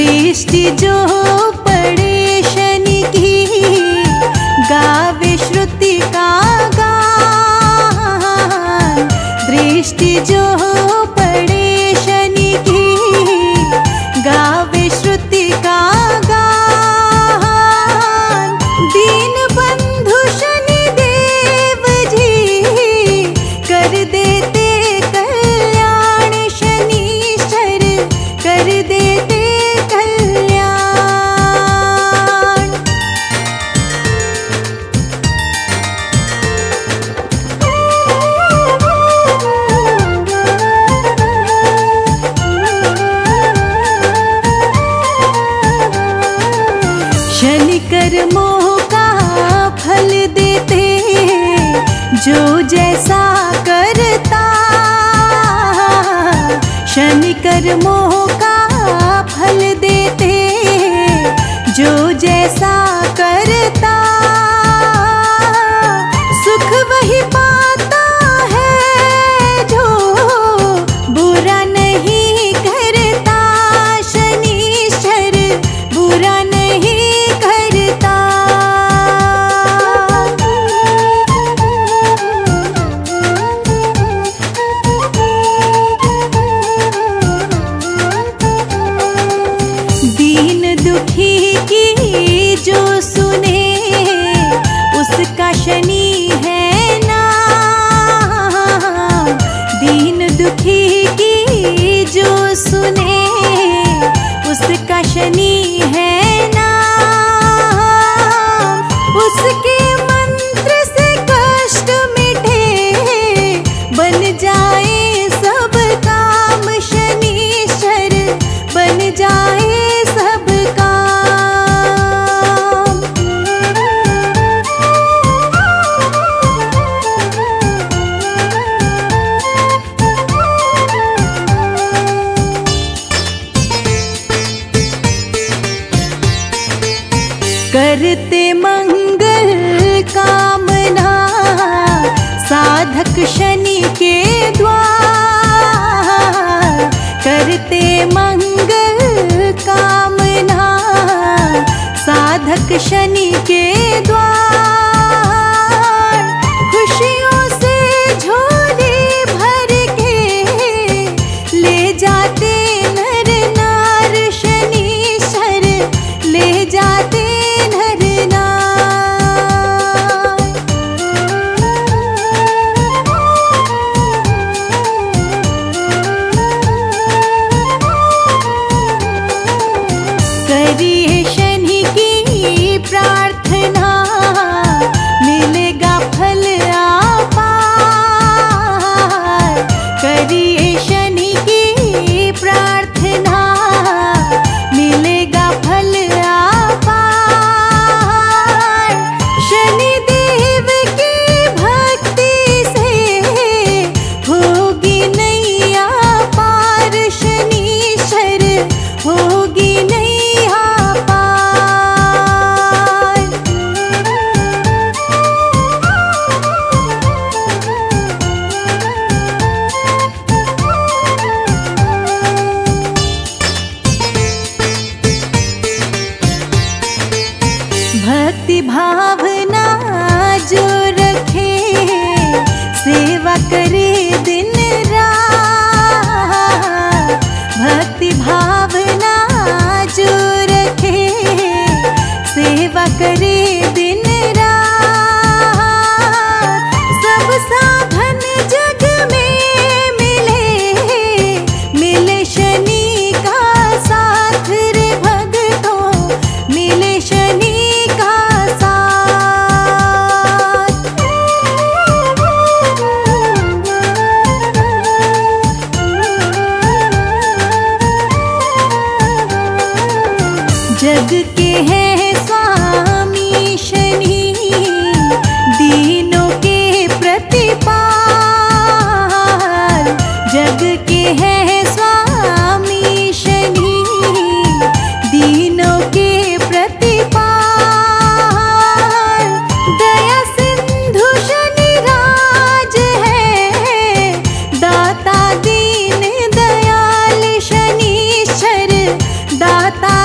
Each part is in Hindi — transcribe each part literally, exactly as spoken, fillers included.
दृष्टि जो पड़े शनि की, गावे श्रुति का गान। दृष्टि जो पड़े शनि की, गावे श्रुति का गान। दीन बंधु शनि देव जी, कर देते कल्याण। शनीश्वर कर देते कल्याण। शनि कर्मों का फल देते, जो जैसा करता। शनि कर्मों का फल देते, जो जैसा करता। सुख वही पाता है, जो बुरा नहीं करता। शनीश्वर बुरा नहीं करता। दीन दुखी की जो सुने, उसका शनि है ना। दीन दुखी की जो सुने, उसका शनि है ना। उसके मंत्र से कष्ट मिटे, बन जाए सब काम। शनीश्वर बन जाए सब काम। करते मंगल कामना, साधक शनि के द्वार। करते मंगल कामना, साधक शनि के द्वार। खुशियों से झोली भर के, ले जाते नर नार। शनीश्वर ले जाते नर नार। करिए शनि की प्रार्थना, मिलेगा फल अपार। करिए शनि की प्रार्थना, मिलेगा फल अपार। शनि देव की भक्ति से, होगी नैया पार। शनीश्वर होगी नैया पार। भक्ति भावना जो रखे, सेवा करे दिन रात। भक्ति भावना जो रखे, सेवा करे दिन रात। सब साधन जग में मिले, मिले शनि का साथ रे भक्तों। मिले शनि का साथ। जग के हैं स्वामी शनि, दीनों के प्रतिपाल। जग के हैं स्वामी शनि, दीनों के प्रतिपाल। दया सिंधु शनि राज है, दाता दीन दयाल। शनीश्वर दाता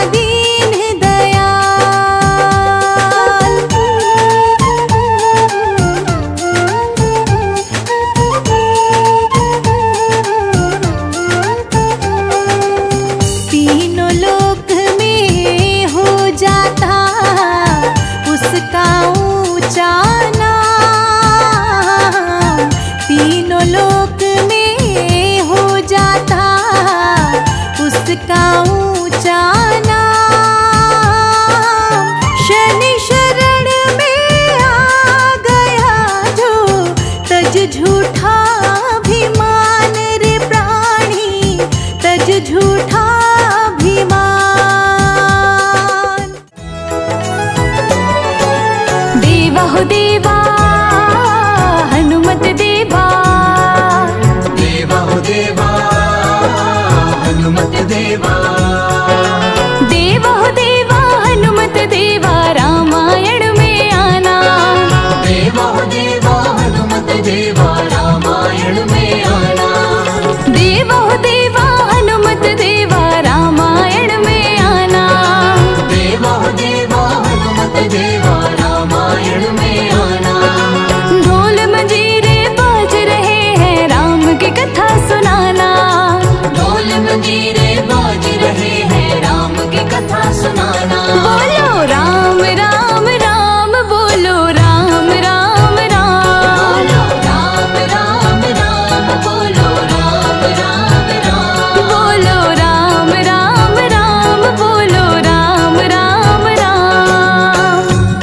जिसका ऊंचा नाम शनि शरण में आ गया जो, तज झूठा अभिमान रे प्राणी, तज झूठा अभिमान। देवा हो देवा हनुमत देवा, देवा हो देवा हनुमत देवा, देवा हो देवा हनुमत देवा रामायण में आना, देवा हो देवा हनुमत देवा रामायण में आना, देवा हो देवा हनुमत देवा रामायण में आना, देवा हो देवा हनुमत देवा रामायण में आना। ढोल मंजीरे बाज रहे हैं राम की कथा सुनाना, ढोल मंजीरे बाज रहे हैं राम की कथा सुनाना। बोलो राम राम राम, बोलो राम राम राम, राम राम राम बोलो राम राम राम, बोलो राम राम राम, बोलो राम राम राम।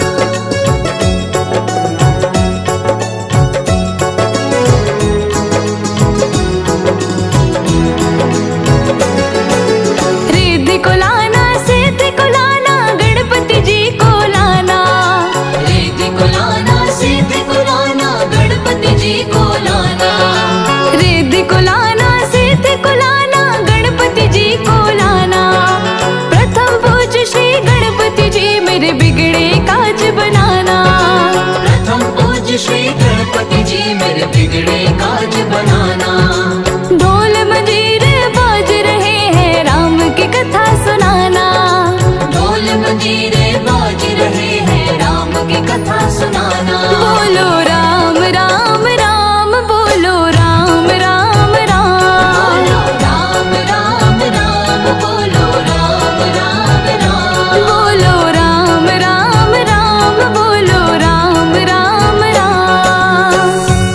रिद्धि को लाना सिद्धि को लाना गणपति जी को लाना, रिद्धि को लाना सिद्धि को लाना गणपति जी को लाना, रिद्धि को लाना सिद्धि को लाना गणपति जी को लाना। प्रथम पूज श्री गणपति जी मेरे बिगड़े काज बनाना, प्रथम पूज श्री गणपति जी मेरे बिगड़े काज बनाना। ढोल मंजीरे बाज रहे हैं राम की कथा सुनाना, ढोल मंजीरे बाज रहे हैं राम की कथा सुनाना। बोलो राम राम राम, बोलो राम राम राम, राम राम राम बोलो राम राम राम, बोलो राम राम राम, बोलो राम राम राम।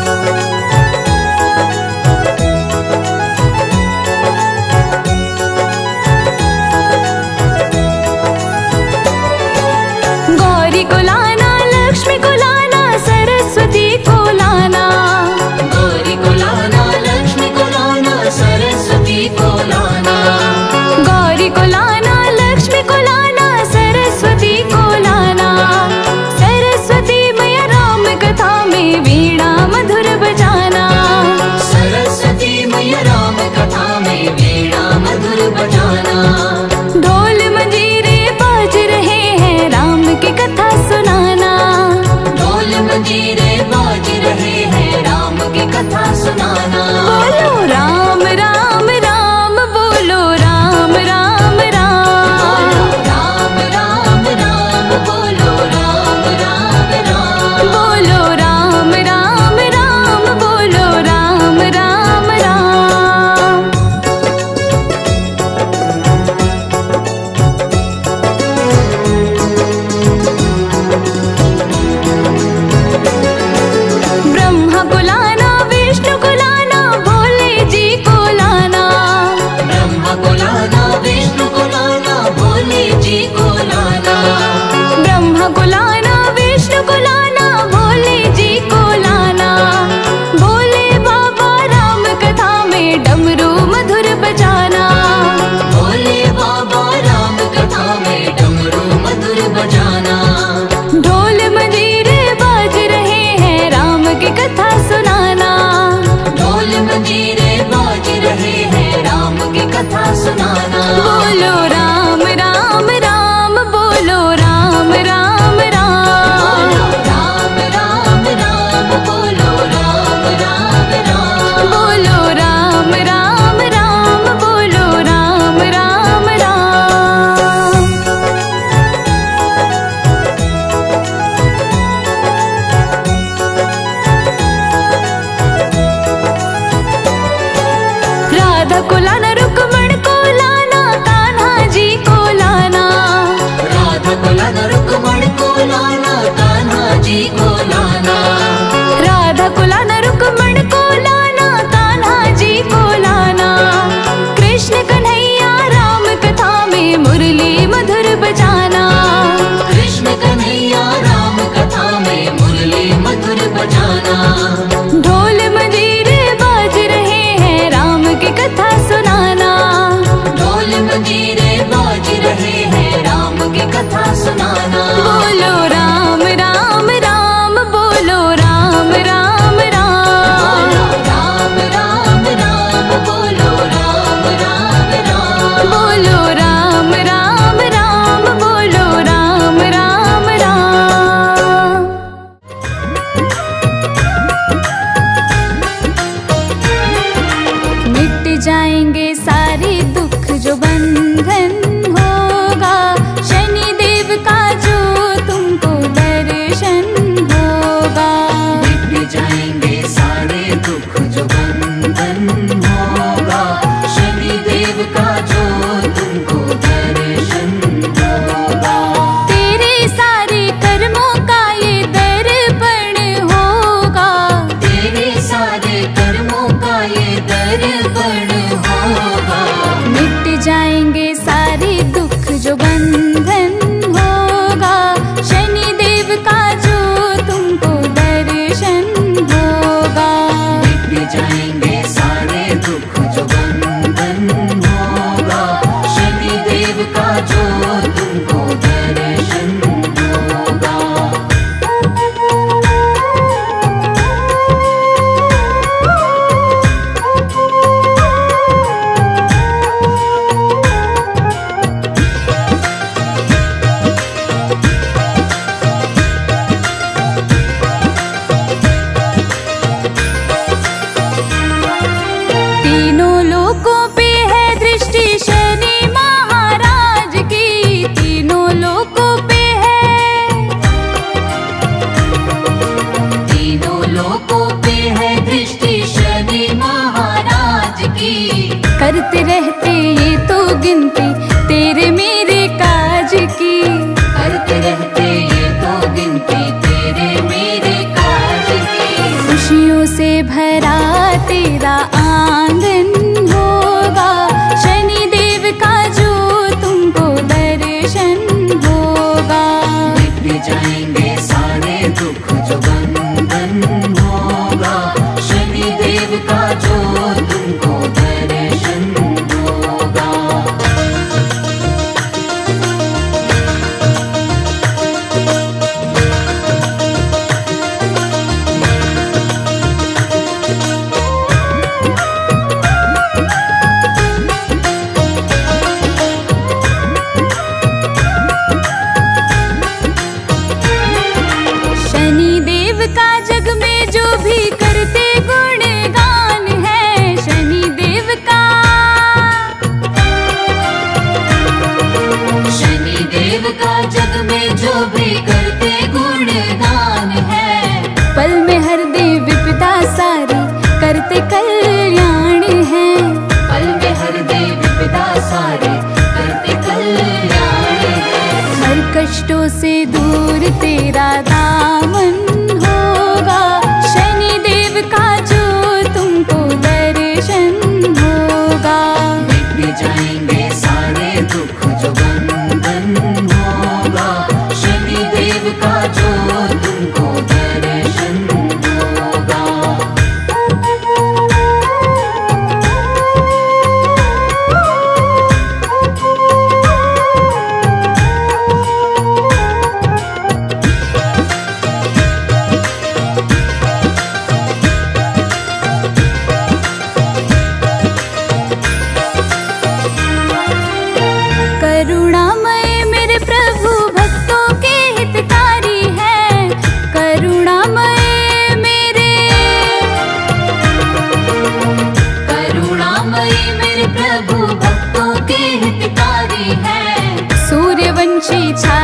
गौरी को लाना लक्ष्मी को लाना सरस्वती को लाना, गौरी को लाना लक्ष्मी को लाना सरस्वती को लाना, गौरी को लाना लक्ष्मी को लाना सरस्वती को लाना। सरस्वती मैया राम कथा में वीणा मधुर बजाना, सरस्वती मैया राम कथा में वीणा मधुर बजाना। ढोल मंजीरे बाज रहे हैं राम की कथा सुनाना, ढोल मंजीरे बाज रहे हैं राम की कथा सुनाना। बोलो राम राम राम, बोलो राम राम राम, राम राम राम बोलो राम राम राम, बोलो राम राम राम, बोलो राम राम राम। ब्रह्मा को लाना विष्णु को लाना भोले जी को लाना, ब्रह्मा को लाना विष्णु को लाना भोले जी को लाना, ब्रह्मा को लाना विष्णु को लाना भोले जी को लाना। भोले बाबा राम कथा में डमरू मधुर बजाना, भोले बाबा राम कथा में डमरू मधुर बजाना। ढोल मंजीरे बाज रहे हैं राम की कथा सुनाना, ढोल मंजीरे बाज रहे हैं राम की कथा सुनाना। बोलो राम राम राम, बोलो राम राम राम, राम राम राम बोलो राम राम राम, बोलो राम राम राम, बोलो राम राम राम। राधा को लाना रुक्मण को लाना कान्हा मंदिरे बाज रहे हैं राम की कथा सुनाना। बोलो राम राम राम, बोलो राम राम राम, राम राम राम, बोलो राम राम राम, बोलो राम राम राम, बोलो राम राम राम। मिट जाएंगे सारे दुख जो बंधन होगा, शनि देव का जो तुमको दर्शन होगा। मिट जाएंगे सारे दुख जो बंधन होगा, शनि देव का जो तुमको दर्शन होगा। तेरे सारे कर्मों का ये दर्पण होगा, तेरे सारे कर्मों का ये दर्पण होगा। मिट जाएंगे सारे दुख जो बंधन होगा, शनि देव का जो तुमको दर्शन होगा। मिट जाएंगे सारे दुख जो बंधन होगा, शनि देव का जो तुमको दर्शन होगा। तीनों लोकों पे है दृष्टि शनि महाराज की, तीनों लोकों पे है, तीनों लोकों पे है दृष्टि शनि महाराज की। करते रहते ये तो गिनती तेरे मेरे काज की। करते रहते ये तो गिनती तेरे मेरे काज की। खुशियों से भरा तेरा आंगन होगा, शनि देव का जो तुमको दर्शन होगा। मिट जाएंगे सारे दुख जो बंधन होगा, शनि देव का जो तुमको दर्शन होगा। शनि देव का जग में जो भी करते गुणगान है, शनि देव का, शनि देव का जग में जो भी करते गुणगान है। पल में हर दे विपदा सारी करते कल्याण है। पल में हर दे विपदा सारे करते कल्याण है। हर कष्टों से दूर तेरा दामन होगा, शनि देव का जो तुमको दर्शन होगा। मिट जाएंगे सारे दुख जो बंधन होगा, शनि देव का जो तुमको दर्शन होगा। करुणामय मेरे प्रभु भक्तों के हितकारी है, करुणामय मेरे, करुणामय मेरे प्रभु भक्तों के हितकारी है। सूर्यवंशी छा